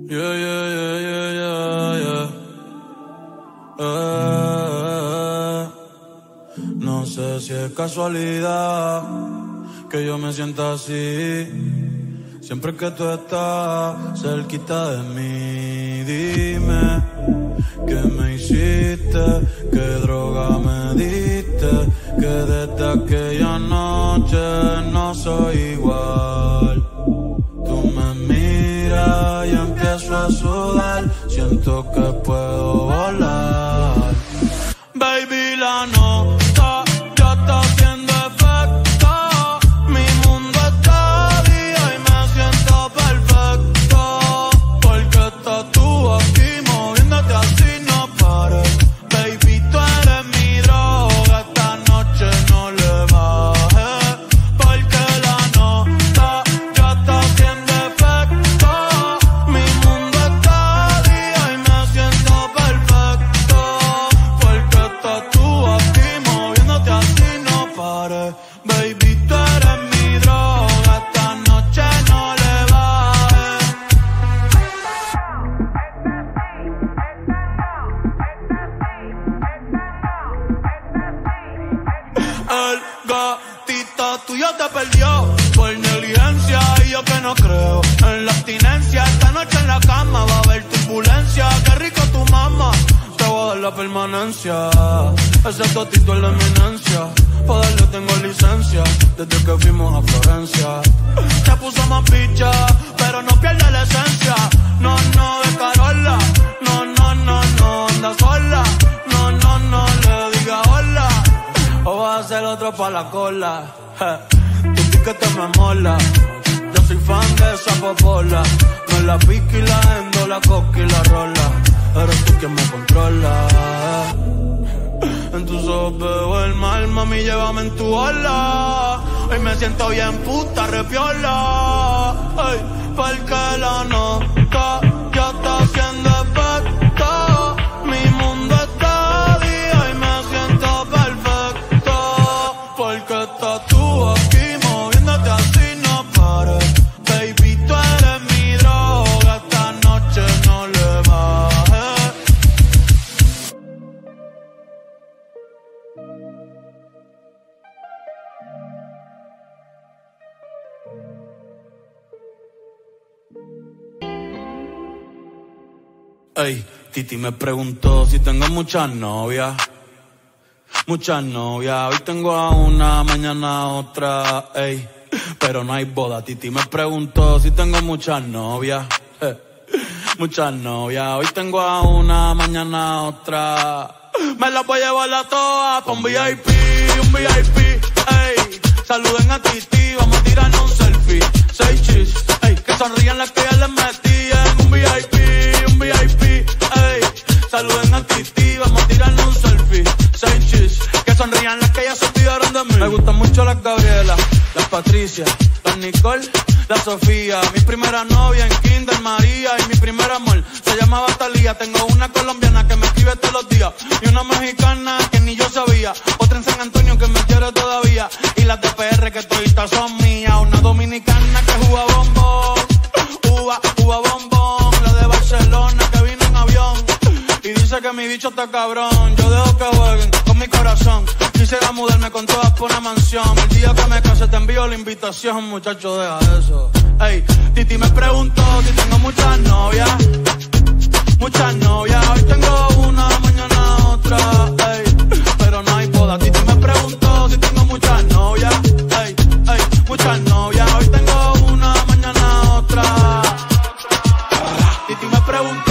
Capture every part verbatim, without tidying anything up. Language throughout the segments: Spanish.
Yeah, yeah, yeah, yeah, yeah, yeah. Eh, no sé si es casualidad que yo me sienta así. Siempre que tú estás cerquita de mí, dime qué me hiciste, qué droga me diste, que desde aquella noche no soy igual. Tú me miras y empiezo a sudar, siento que puedo volar. Baby, la nota ya está haciendo efecto, mi mundo está día y me siento perfecto, porque estás tú aquí moviéndote así, no pares. Baby, tú eres mi droga, esta noche no le bajes, porque la nota ya está haciendo efecto, mi mundo está día y me siento perfecto, porque estás tú aquí moviéndote así, no pares. Baby, tú eres mi droga, esta noche no le bajes. El gatito tuyo te perdió por negligencia y yo que no creo en la abstinencia. Esta noche en la cama va a haber turbulencia. Qué rico tu mamá, te voy a dar la permanencia. Ese totito es la eminencia, pa' darle tengo licencia desde que fuimos a Florencia. Se puso más picha, pero no pierde la esencia. No, no, de Carola. No, no, no, no, anda sola. No, no, no, le diga hola, o vas a ser otro pa' la cola. Tu piquete me mola, yo soy fan de esa popola. Me la pica y la endo, la coca y la rola. Eres tú quien me controla. En tus ojos veo el mal, mami, llévame en tu ola. Hoy me siento bien puta, repiola. Ay, porque la nota ya está haciendo efecto, mi mundo está día y me siento perfecto, porque estás tú aquí moviéndote así, no pares. Baby, tú eres mi droga, esta noche no le bajes. Ey, Titi me preguntó si tengo muchas novias. Muchas novias, hoy tengo a una, mañana a otra, ey. Pero no hay boda. Titi me preguntó si tengo muchas novias. Eh, muchas novias, hoy tengo a una, mañana a otra. Me las voy a llevar a todas pa' un V I P, un V I P, ey. Saluden a Titi, vamos a tirarnos un selfie. Seis chis, ey, que sonrían las que ya les metí en un V I P, un V I P, ey. Saluden a Titi, vamos a tirarnos un selfie. Seis chis, que sonrían las que ya se olvidaron de mí. Me gustan mucho las Gabriela, las Patricia, las Nicole, la Sofía. Mi primera novia en Kinder, María, y mi primer amor se llamaba Talía. Tengo una colombiana que me escribe todos los días y una mexicana que ni yo sabía. Otra en San Antonio que me quiere todavía, y las de P R que toditas son mías. Una dominicana que juega bombón, uva, uva bombón. La de Barcelona que vino en avión y dice que mi bicho está cabrón. Yo dejo que jueguen con mi corazón. Quisiera mudarme con todas por una mansión. El día que me case te envío la invitación, muchacho, deja eso. Ey, Titi me preguntó si tengo muchas novias. Muchas novias, hoy tengo una, mañana otra, ey. Pero no hay boda. Titi me preguntó si tengo muchas novias. Ey, ey, muchas novias, hoy tengo una, mañana otra. Titi me preguntó.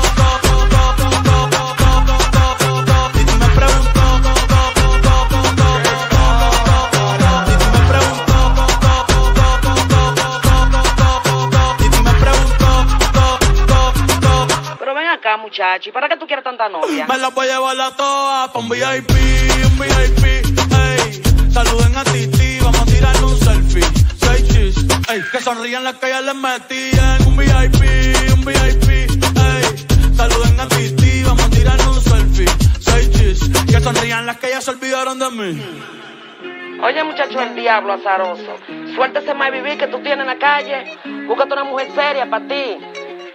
Muchacho, ¿y para qué tú quieres tanta novia? Me las voy a llevar a todas pa' un V I P, un V I P, ey. Saluden a Titi, vamos a tirarle un selfie. Seis chis, ey. Que sonrían las que ya les metí en un V I P, un V I P, ey. Saluden a Titi, vamos a tirarle un selfie. Seis chis, que sonrían las que ya se olvidaron de mí. Oye, muchacho, el diablo azaroso. Suéltese más vivir que tú tienes en la calle. Búscate una mujer seria para ti.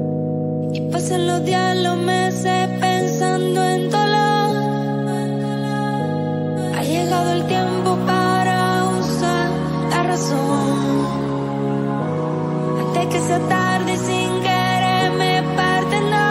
el tiempo para usar la razón. Antes que sea tarde sin querer me parte, no.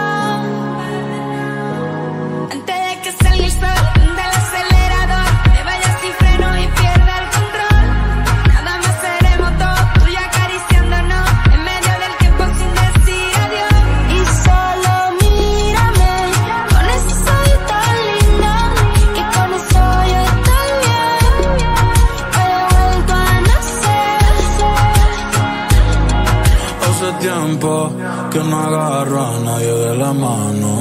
Antes de que salga el sol del acelerador, me vaya sin freno y pierda el control. Nada más seremos dos, tú y acariciándonos en medio del tiempo sin decir adiós. Y solo mírame con ese sol tan lindo, que con eso yo estoy bien. Hoy he vuelto a nacer. Hace tiempo que no agarro a nadie de la mano.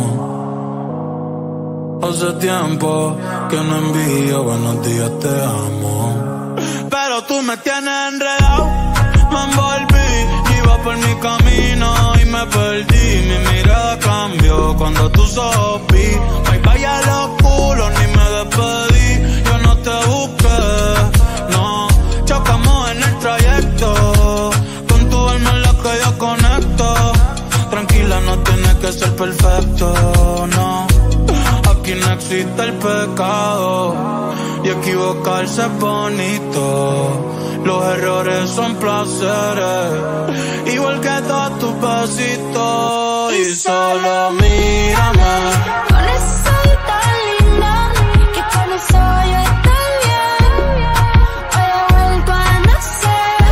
Hace tiempo que no envío buenos días, te amo. Pero tú me tienes enredado, me envolví, iba por mi camino y me perdí. Mi mirada cambió cuando tú sopí. Bye bye a los culos, ni me despedí. Yo no te busqué, no. Chocamos en el trayecto, con tu alma en la que yo conecto. Tranquila, no tienes que ser perfecto, no. Aquí no existe el pecado y equivocarse es bonito. Los errores son placeres, igual que todos tus besitos. Y solo mírame con ese sol tan lindo, que con eso yo estoy bien. Hoy he vuelto a nacer.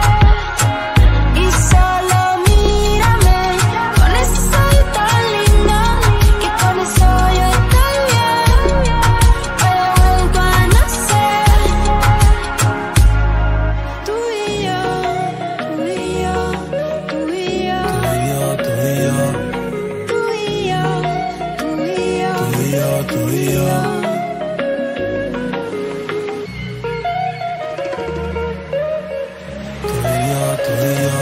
Y solo mírame con ese sol tan lindo, que con eso yo estoy bien. Hoy he vuelto a nacer. Tú y yo, tú y yo, tú y yo, tú y yo, tú y yo, tú y yo, tú y yo, tú y yo, tú y yo. Tú y yo,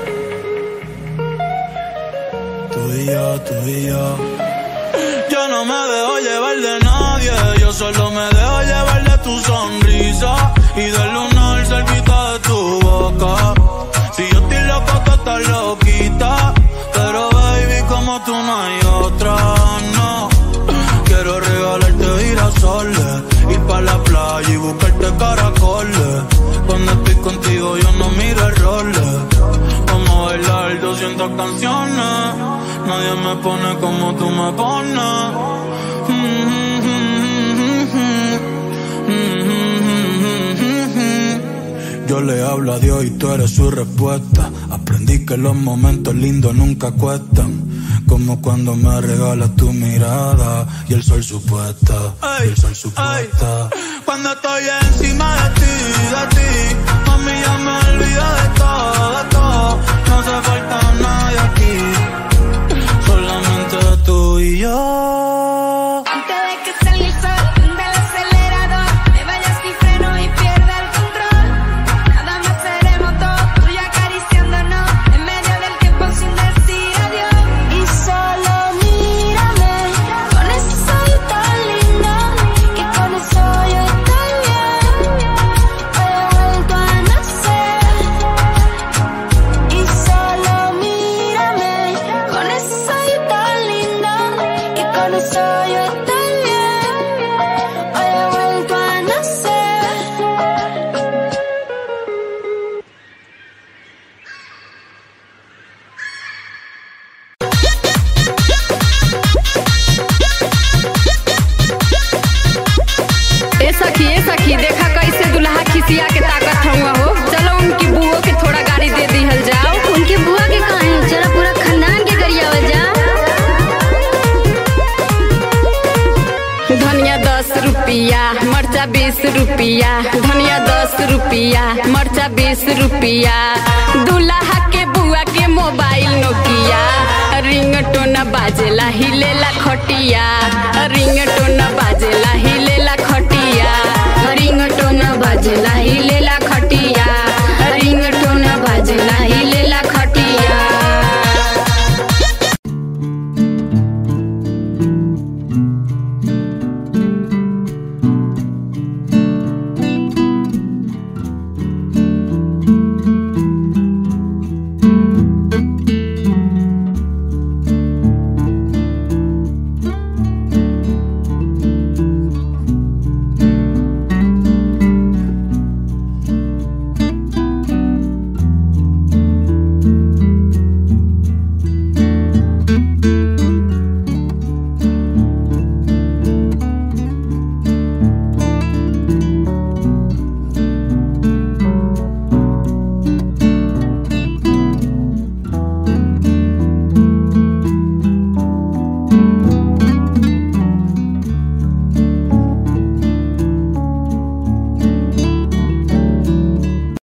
tú y yo. Tú y yo, tú y yo. Yo no me dejo llevar de nadie, yo solo me dejo llevar de tu sonrisa y del lunar cerquita de tu boca. Si yo estoy loco, tú estás loquita, pero baby, como tú no hay otra, no. Quiero regalarte girasoles, ir pa' la playa y buscarte caracoles. Cuando estoy contigo yo no miro errores. Vamos a bailar doscientas canciones, nadie me pone como tú me pones. Yo le hablo a Dios y tú eres su respuesta. Aprendí que los momentos lindos nunca cuestan, como cuando me regalas tu mirada y el sol supuesta, y el sol supuesta. Cuando estoy encima de ti, de ti, mami, ya me olvido de todo, de todo. No hace falta nadie aquí, solamente tú y yo. Antes de que salga el sol del acelerador, me vaya sin freno y pierda el control. Nada más seremos dos, tú y acariciándonos en medio del tiempo sin decir adiós. Y solo mírame con ese sol tan lindo, que con eso yo estoy bien. Hoy he vuelto a nacer. Y solo mírame con ese sol tan lindo, que con eso yo estoy bien. Hoy he vuelto a nacer. ए सखी ए सखी देखा कैसे दुल्हा खिसिया के ताकत हुआ हो। चलो उनकी बुआ के थोड़ा गाड़ी दे दिहल जाओ। उनके बुआ के कहा है, जरा पूरा खानदान के गरियावल जा। धनिया दस रुपया, मरचा बीस रुपया, धनिया दस रुपया, मरचा बीस रुपया। दुल्हा के बुआ के मोबाइल नोकिया, रिंगटोन बाजेला हिलेला खटिया, रिंगटोन बाजे